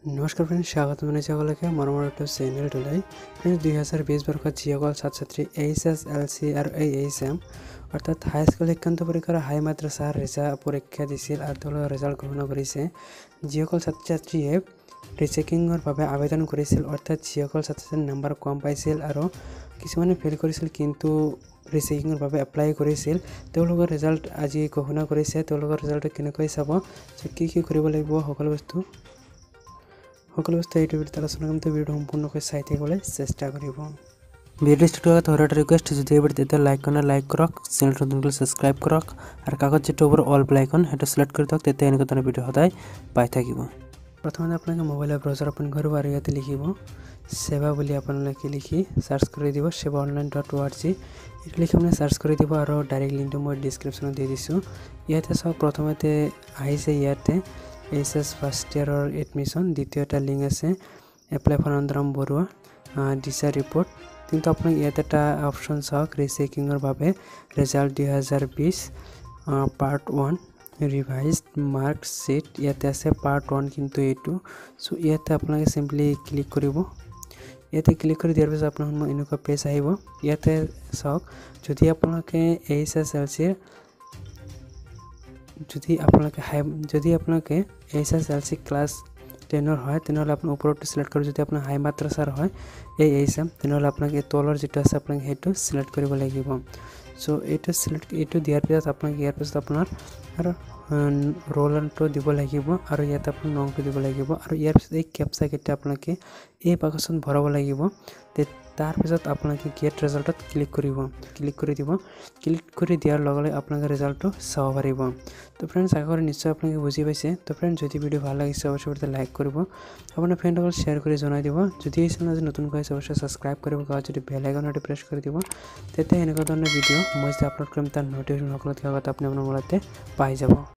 नमस्कार फ्रेंड्स, स्वागत जनाइছোঁ সকলোকে মৰমৰ এটা চেনেলটোলৈ। फ्रेंड्स 2020 বৰ্ষত যিসকল ছাত্ৰ-ছাত্ৰী HSLC আৰু AHM অৰ্থাৎ হাই স্কুল শিক্ষান্ত পৰীক্ষাৰ হাই মাদ্ৰাছাৰ পৰীক্ষা দিছিল আৰু তেওঁলোকৰ ৰিজাল্ট ঘোষণা কৰিছে। যিসকল ছাত্ৰ-ছাত্ৰীয়ে ৰিচেকিংৰ বাবে আবেদন কৰিছিল অৰ্থাৎ যিসকল ছাত্ৰ-ছাত্ৰীৰ নম্বৰ কম পাইছিল আৰু কিছুমানে ফেল কৰিছিল কিন্তু ৰিচেকিংৰ বাবে এপ্লাই কৰিছিল, তেওঁলোকৰ ৰিজাল্ট আজি ঘোষণা কৰিছে। তেওঁলোকৰ ৰিজাল্টটো কেনেকৈ চাব, কি কৰিব লাগিব সকলো বস্তু এই ভিডিওত আলোচনা কৰিম। তো ভিডিওটো সম্পূৰ্ণকৈ চাই থাকিবলৈ চেষ্টা কৰিব। ভিডিও ষ্টাৰ্ট কৰাৰ আগতে ৰিকুৱেষ্ট, যদি এই ভিডিওটো লাইক কৰক, চেনেলটো নতুনকৈ সাবস্ক্ৰাইব কৰক আৰু কাগজ যেটো ওপৰ অল বেল আইকন হেটো সিলেক্ট কৰি দিয়ক, তেতিয়া এনেকুৱা ধৰণৰ ভিডিও সদায় পাই থাকিব। প্ৰথমতে আপোনালোকে মোবাইলৰ ব্ৰাউজাৰ ওপেন কৰিব আৰু ইয়াতে লিখিব সেৱা বুলি আপোনালোকে লিখি সাৰ্চ কৰি দিব sevaonline.org। এইটো লিখি আপুনি সাৰ্চ কৰি দিব আৰু ডাইৰেক্ট লিংকটো মই ডেসক্ৰিপচনত দি দিছোঁ। ইয়াতে চাওক প্ৰথমতে আহিছে ইয়াতে HS ফাৰ্ষ্ট ইয়াৰৰ এডমিশন, দ্বিতীয় এটা লিংক আছে এপ্লাই ফৰ অনন্তৰাম বৰুৱা ডিসা ৰিপোৰ্ট। কিন্তু আপোনাক ইয়াতে এটা অপশন চাওক ৰিচেকিংৰ বাবে result 2020 part 1 revised mark sheet, ইয়াতে আছে পাৰ্ট 1 কিন্তু এইটো। সো ইয়াতে আপোনালোকে সিম্পলি ক্লিক কৰিব। ইয়াতে ক্লিক কৰি দিয়াৰ পিছত আপোনাৰ এনেকুৱা পেজ আহিব। ইয়াতে চাওক যদি আপোনালোকে HSLC HSLC ক্লাছ 10 হয় তেনেহলে আপুনি ওপৰটো সিলেক্ট কৰি, যদি আপোনাৰ হাই মাদ্ৰাছাৰ হয় AHM তেনেহলে আপোনাক এই তলৰ যেটো আছে আপোনাক হেটো সিলেক্ট কৰিব লাগিব। সো এইটো দিয়াৰ পিছত আপোনাক ইয়াৰ পিছত আপোনাৰ আৰু ৰোল নম্বৰটো দিব লাগিব আৰু ইয়াত আপোনাৰ নম্বৰটো দিব লাগিব আৰু ইয়াৰ পিছত এই ক্যাপচা কেইটা আপোনালোকে এই বাকচত ভৰাব লাগিব। তাৰ পিছত আপোনালোকে গেট ৰিজাল্টত ক্লিক কৰি দিব। ক্লিক কৰি দিয়াৰ লগে লগে আপোনালোকে ৰিজাল্টটো চাব পাৰিব। তো ফ্ৰেন্ডছ আশা কৰো নিশ্চয় আপোনালোকে বুজি পাইছে। তো ফ্ৰেন্ডছ যদি ভিডিও ভাল লাগিছে অৱশ্যই লাইক কৰিব, আপোনাৰ ফ্ৰেণ্ডসকলক শ্বেয়াৰ কৰি জনাই দিব। যদি এই চেনেল নতুনকৈ আছে অৱশ্যই সাবস্ক্ৰাইব কৰিব, যদি বেল আইকনটো প্ৰেছ কৰি দিব, তেতিয়া এনেকুৱা ধৰণৰ ভিডিও মই যে আপলোড কৰিম তাৰ নটিফিকেশ্যন সকলোতকৈ আগতে আপুনি আপোনাৰ মোবাইলতে পাই যাব।